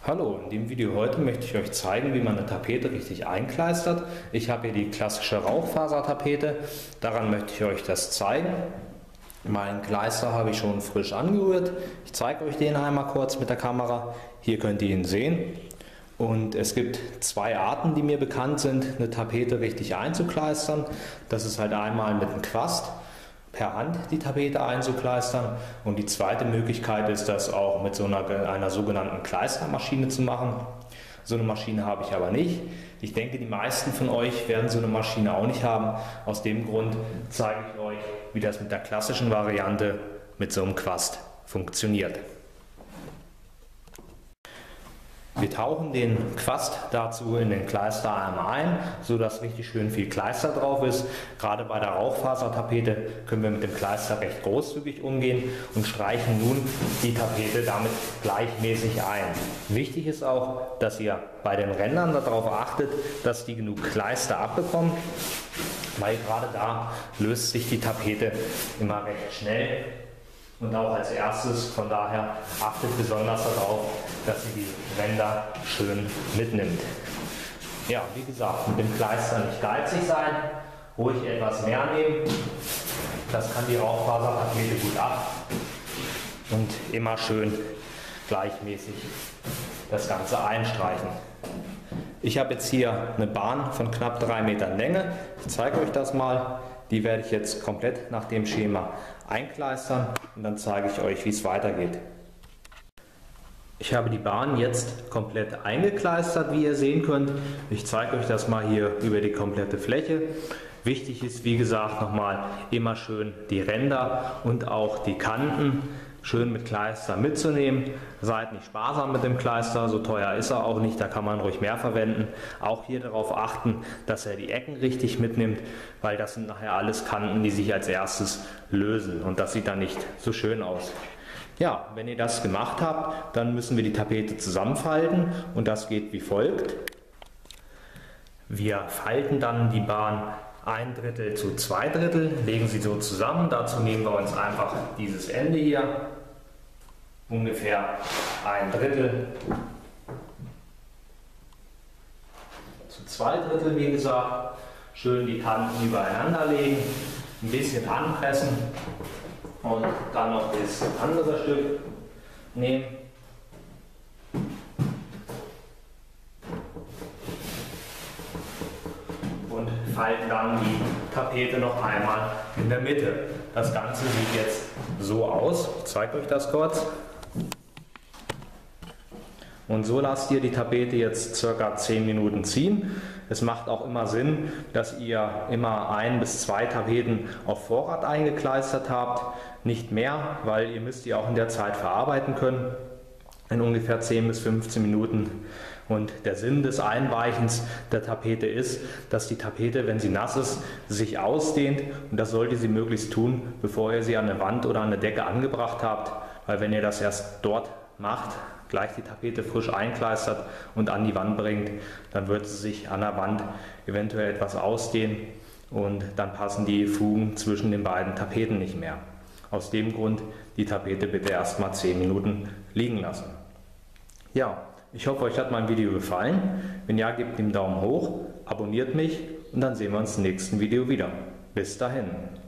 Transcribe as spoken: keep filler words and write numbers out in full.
Hallo, in dem Video heute möchte ich euch zeigen, wie man eine Tapete richtig einkleistert. Ich habe hier die klassische Rauchfasertapete, daran möchte ich euch das zeigen. Meinen Kleister habe ich schon frisch angerührt. Ich zeige euch den einmal kurz mit der Kamera. Hier könnt ihr ihn sehen. Und es gibt zwei Arten, die mir bekannt sind, eine Tapete richtig einzukleistern. Das ist halt einmal mit einem Quast per Hand die Tapete einzukleistern, und die zweite Möglichkeit ist, das auch mit so einer, einer sogenannten Kleistermaschine zu machen. So eine Maschine habe ich aber nicht. Ich denke, die meisten von euch werden so eine Maschine auch nicht haben. Aus dem Grund zeige ich euch, wie das mit der klassischen Variante mit so einem Quast funktioniert. Wir tauchen den Quast dazu in den Kleister einmal ein, sodass richtig schön viel Kleister drauf ist. Gerade bei der Rauchfasertapete können wir mit dem Kleister recht großzügig umgehen und streichen nun die Tapete damit gleichmäßig ein. Wichtig ist auch, dass ihr bei den Rändern darauf achtet, dass die genug Kleister abbekommen, weil gerade da löst sich die Tapete immer recht schnell. Und auch als erstes, von daher achtet besonders darauf, dass ihr die Ränder schön mitnimmt. Ja, wie gesagt, mit dem Kleister nicht geizig sein, ruhig etwas mehr nehmen. Das kann die Rauchfasertapete gut ab. Und immer schön gleichmäßig das Ganze einstreichen. Ich habe jetzt hier eine Bahn von knapp drei Metern Länge. Ich zeige euch das mal. Die werde ich jetzt komplett nach dem Schema einkleistern und dann zeige ich euch, wie es weitergeht. Ich habe die Bahn jetzt komplett eingekleistert, wie ihr sehen könnt. Ich zeige euch das mal hier über die komplette Fläche. Wichtig ist, wie gesagt, nochmal immer schön die Ränder und auch die Kanten schön mit Kleister mitzunehmen. Seid nicht sparsam mit dem Kleister, so teuer ist er auch nicht, da kann man ruhig mehr verwenden. Auch hier darauf achten, dass er die Ecken richtig mitnimmt, weil das sind nachher alles Kanten, die sich als erstes lösen, und das sieht dann nicht so schön aus. Ja, wenn ihr das gemacht habt, dann müssen wir die Tapete zusammenfalten, und das geht wie folgt. Wir falten dann die Bahn ein Drittel zu zwei Drittel, legen sie so zusammen. Dazu nehmen wir uns einfach dieses Ende hier, ungefähr ein Drittel zu zwei Drittel, wie gesagt. Schön die Kanten übereinander legen, ein bisschen anpressen und dann noch das andere Stück nehmen. Und falten dann die Tapete noch einmal in der Mitte. Das Ganze sieht jetzt so aus. Ich zeige euch das kurz. Und so lasst ihr die Tapete jetzt circa zehn Minuten ziehen. Es macht auch immer Sinn, dass ihr immer ein bis zwei Tapeten auf Vorrat eingekleistert habt. Nicht mehr, weil ihr müsst die auch in der Zeit verarbeiten können. In ungefähr zehn bis fünfzehn Minuten. Und der Sinn des Einweichens der Tapete ist, dass die Tapete, wenn sie nass ist, sich ausdehnt, und das sollte sie möglichst tun, bevor ihr sie an der Wand oder an der Decke angebracht habt, weil wenn ihr das erst dort macht, gleich die Tapete frisch einkleistert und an die Wand bringt, dann wird sie sich an der Wand eventuell etwas ausdehnen und dann passen die Fugen zwischen den beiden Tapeten nicht mehr. Aus dem Grund die Tapete bitte erst mal zehn Minuten liegen lassen. Ja, ich hoffe, euch hat mein Video gefallen. Wenn ja, gebt ihm einen Daumen hoch, abonniert mich und dann sehen wir uns im nächsten Video wieder. Bis dahin.